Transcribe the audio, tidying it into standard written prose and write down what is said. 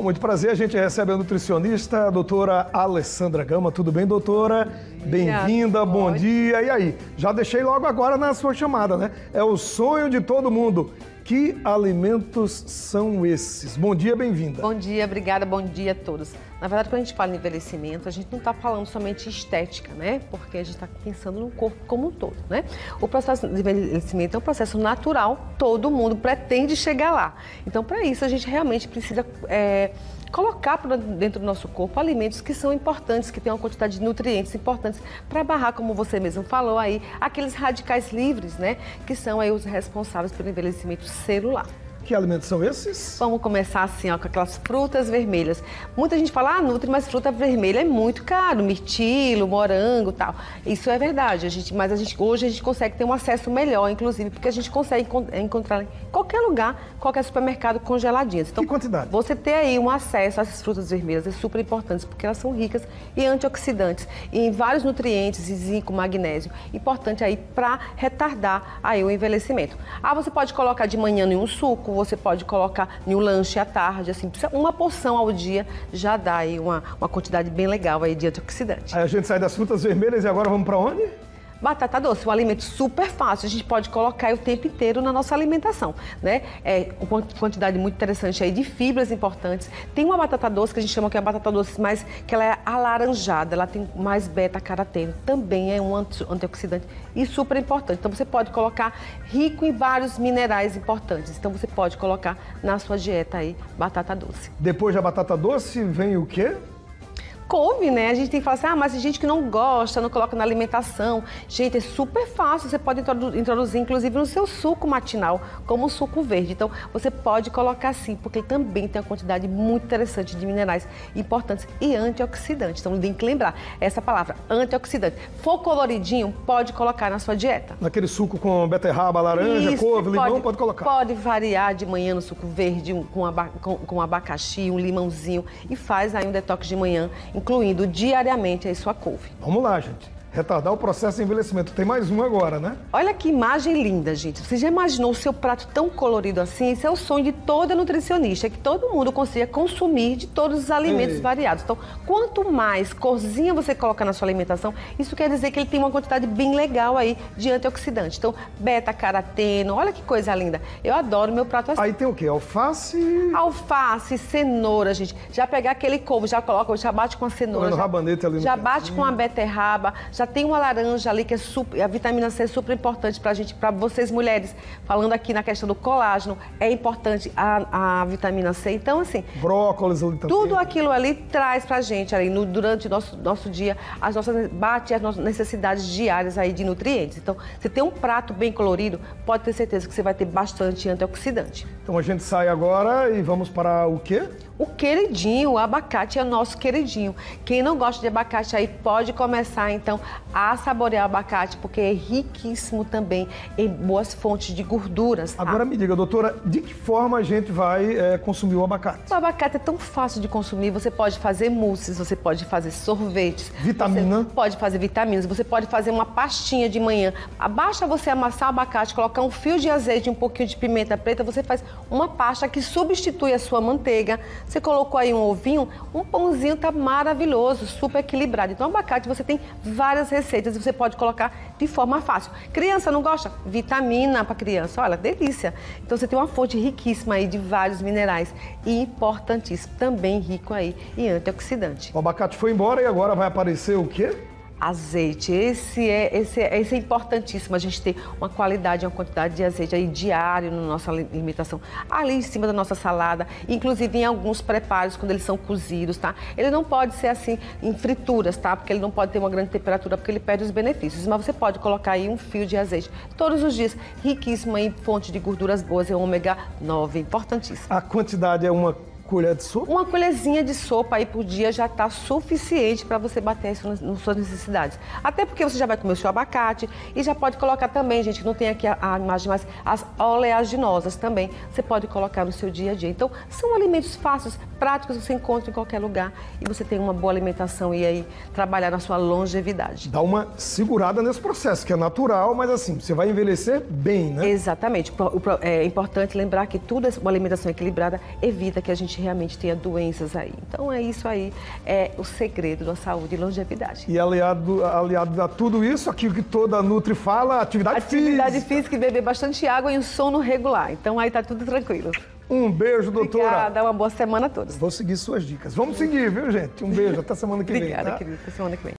Com muito prazer, a gente recebe a nutricionista, a doutora Alessandra Gama. Tudo bem, doutora? Bem-vinda, bom dia. E aí? Já deixei logo agora na sua chamada, né? É o sonho de todo mundo. Que alimentos são esses? Bom dia, bem-vinda. Bom dia, obrigada, bom dia a todos. Na verdade, quando a gente fala em envelhecimento, a gente não está falando somente estética, né? Porque a gente está pensando no corpo como um todo, né? O processo de envelhecimento é um processo natural, todo mundo pretende chegar lá. Então, para isso, a gente realmente precisa colocar dentro do nosso corpo alimentos que são importantes, que têm uma quantidade de nutrientes importantes para barrar, como você mesmo falou aí, aqueles radicais livres, né? Que são aí os responsáveis pelo envelhecimento celular. Que alimentos são esses? Vamos começar assim, ó, com aquelas frutas vermelhas. Muita gente fala, nutri, mas fruta vermelha é muito caro, mirtilo, morango e tal. Isso é verdade, mas hoje a gente consegue ter um acesso melhor, inclusive, porque a gente consegue encontrar em qualquer lugar, qualquer supermercado congeladinhas. Então, que quantidade? Você ter aí um acesso a essas frutas vermelhas é super importante, porque elas são ricas em antioxidantes e em vários nutrientes, zinco, magnésio, importante aí para retardar aí o envelhecimento. Você pode colocar de manhã em um suco, você pode colocar em um lanche à tarde, assim, uma porção ao dia já dá aí uma quantidade bem legal aí de antioxidante. Aí a gente sai das frutas vermelhas e agora vamos para onde? Batata doce, um alimento super fácil, a gente pode colocar aí o tempo inteiro na nossa alimentação, né? Uma quantidade muito interessante aí de fibras importantes. Tem uma batata doce que a gente chama que é a batata doce, mas que ela é alaranjada, ela tem mais beta-caroteno, também é um antioxidante e super importante. Então você pode colocar rico em vários minerais importantes. Então você pode colocar na sua dieta aí batata doce. Depois da batata doce vem o quê? Couve, né? A gente tem que falar assim, mas tem gente que não gosta, não coloca na alimentação. Gente, é super fácil, você pode introduzir, inclusive, no seu suco matinal, como o suco verde. Então, você pode colocar sim, porque ele também tem uma quantidade muito interessante de minerais importantes e antioxidantes. Então, tem que lembrar essa palavra, antioxidante. For coloridinho, pode colocar na sua dieta. Naquele suco com beterraba, laranja, couve, limão, pode colocar. Pode variar de manhã no suco verde, com abacaxi, um limãozinho, e faz aí um detox de manhã, incluindo diariamente aí sua couve. Vamos lá, gente. Retardar o processo de envelhecimento. Tem mais um agora, né? Olha que imagem linda, gente. Você já imaginou o seu prato tão colorido assim? Esse é o sonho de toda nutricionista, que todo mundo consiga consumir de todos os alimentos variados. Então, quanto mais corzinha você coloca na sua alimentação, isso quer dizer que ele tem uma quantidade bem legal aí de antioxidante. Então, beta-caroteno, olha que coisa linda. Eu adoro meu prato assim. Aí tem o quê? Alface? Alface, cenoura, gente. Já pegar aquele couve, já coloca, já bate com a cenoura. Rabanete ali no já bate com a beterraba, já tem uma laranja ali que é a vitamina C é super importante pra gente, pra vocês mulheres. Falando aqui na questão do colágeno, é importante a vitamina C. Então, assim, brócolis ali também. Tudo aquilo ali traz pra gente ali durante o nosso dia, bate as nossas necessidades diárias aí de nutrientes. Então, você tem um prato bem colorido, pode ter certeza que você vai ter bastante antioxidante. Então a gente sai agora e vamos para o quê? O queridinho, o abacate é o nosso queridinho. Quem não gosta de abacate aí pode começar então a saborear o abacate, porque é riquíssimo também em boas fontes de gorduras. Tá? Agora me diga, doutora, de que forma a gente vai consumir o abacate? O abacate é tão fácil de consumir, você pode fazer mousses, você pode fazer sorvetes. Vitamina. Você pode fazer vitaminas, você pode fazer uma pastinha de manhã. Basta você amassar o abacate, colocar um fio de azeite e um pouquinho de pimenta preta, você faz uma pasta que substitui a sua manteiga. Você colocou aí um ovinho, um pãozinho tá maravilhoso, super equilibrado. Então, abacate você tem várias receitas e você pode colocar de forma fácil. Criança não gosta? Vitamina para criança, olha, delícia. Então, você tem uma fonte riquíssima aí de vários minerais e importantíssimo, também rico aí em antioxidante. O abacate foi embora e agora vai aparecer o quê? Azeite, esse é importantíssimo, a gente ter uma qualidade, uma quantidade de azeite aí diário na nossa alimentação, ali em cima da nossa salada, inclusive em alguns preparos, quando eles são cozidos, tá? Ele não pode ser assim em frituras, tá? Porque ele não pode ter uma grande temperatura, porque ele perde os benefícios, mas você pode colocar aí um fio de azeite todos os dias, riquíssimo em fonte de gorduras boas, é ômega 9, importantíssimo. A quantidade é uma colher de sopa? Uma colherzinha de sopa aí por dia já está suficiente para você bater isso nas suas necessidades. Até porque você já vai comer o seu abacate e já pode colocar também, gente, que não tem aqui a imagem, mas as oleaginosas também você pode colocar no seu dia a dia. Então, são alimentos fáceis, práticos você encontra em qualquer lugar e você tem uma boa alimentação e aí trabalhar na sua longevidade. Dá uma segurada nesse processo, que é natural, mas assim, você vai envelhecer bem, né? Exatamente. É importante lembrar que tudo uma alimentação equilibrada evita que a gente realmente tenha doenças aí. Então é isso aí, é o segredo da saúde e longevidade. E aliado a tudo isso, aquilo que toda Nutri fala, atividade física e beber bastante água e um sono regular. Então aí tá tudo tranquilo. Um beijo, doutora. Obrigada, uma boa semana a todos. Vou seguir suas dicas. Vamos seguir, viu, gente? Um beijo, até semana que vem. Obrigada, tá? querida, até semana que vem.